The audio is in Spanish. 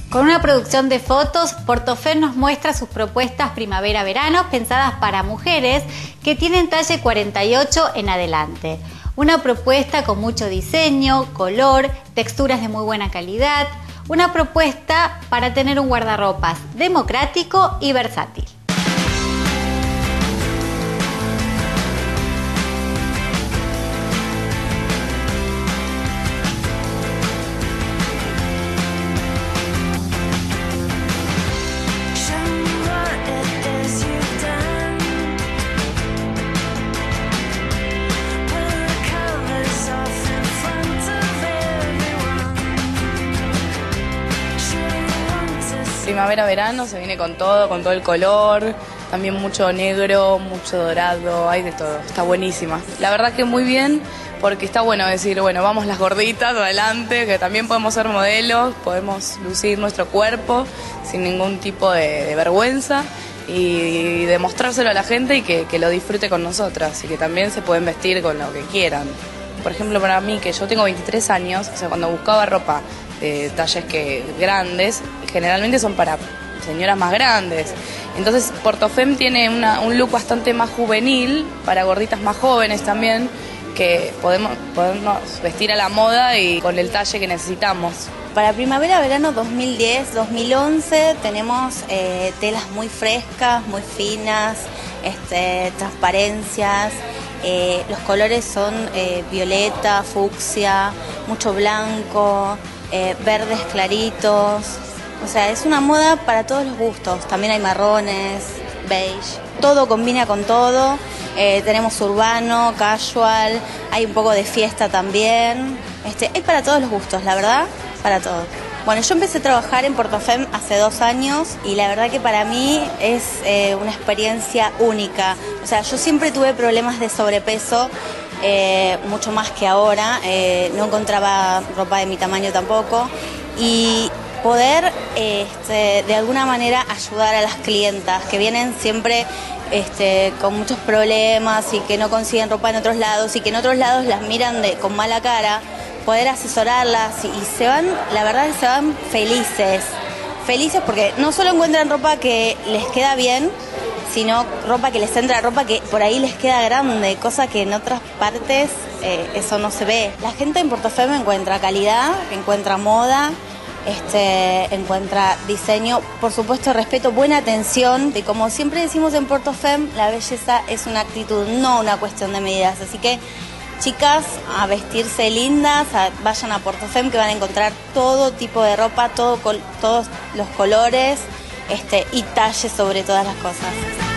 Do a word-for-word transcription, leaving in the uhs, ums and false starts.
Con una producción de fotos, Portofem nos muestra sus propuestas primavera-verano pensadas para mujeres que tienen talle cuarenta y ocho en adelante. Una propuesta con mucho diseño, color, texturas de muy buena calidad. Una propuesta para tener un guardarropas democrático y versátil. Primavera-verano se viene con todo, con todo el color, también mucho negro, mucho dorado, hay de todo, está buenísima. La verdad que muy bien, porque está bueno decir, bueno, vamos las gorditas adelante, que también podemos ser modelos, podemos lucir nuestro cuerpo sin ningún tipo de, de vergüenza y, y demostrárselo a la gente y que, que lo disfrute con nosotras y que también se pueden vestir con lo que quieran. Por ejemplo, para mí, que yo tengo veintitrés años, o sea, cuando buscaba ropa de talles que grandes, generalmente son para señoras más grandes. Entonces Portofem tiene una, un look bastante más juvenil, para gorditas más jóvenes también, que podemos, podemos vestir a la moda y con el talle que necesitamos. Para primavera-verano dos mil diez, dos mil once tenemos eh, telas muy frescas, muy finas, este, transparencias. Eh, los colores son eh, violeta, fucsia, mucho blanco, eh, verdes claritos. O sea, es una moda para todos los gustos. También hay marrones, beige. Todo combina con todo. Eh, tenemos urbano, casual, hay un poco de fiesta también. Este, es para todos los gustos, la verdad, para todo. Bueno, yo empecé a trabajar en Portofem hace dos años y la verdad que para mí es eh, una experiencia única. O sea, yo siempre tuve problemas de sobrepeso, eh, mucho más que ahora. Eh, no encontraba ropa de mi tamaño tampoco. Y poder este, de alguna manera ayudar a las clientas que vienen siempre este, con muchos problemas y que no consiguen ropa en otros lados y que en otros lados las miran de, con mala cara, poder asesorarlas y, y se van, la verdad es que se van felices, felices porque no solo encuentran ropa que les queda bien, sino ropa que les entra, ropa que por ahí les queda grande, cosa que en otras partes eh, eso no se ve. La gente en Portofem encuentra calidad, encuentra moda, Este, encuentra diseño, por supuesto respeto, buena atención, y como siempre decimos en Portofem, la belleza es una actitud, no una cuestión de medidas, así que chicas, a vestirse lindas, a, vayan a Portofem que van a encontrar todo tipo de ropa, todo, todos los colores este, y talles sobre todas las cosas.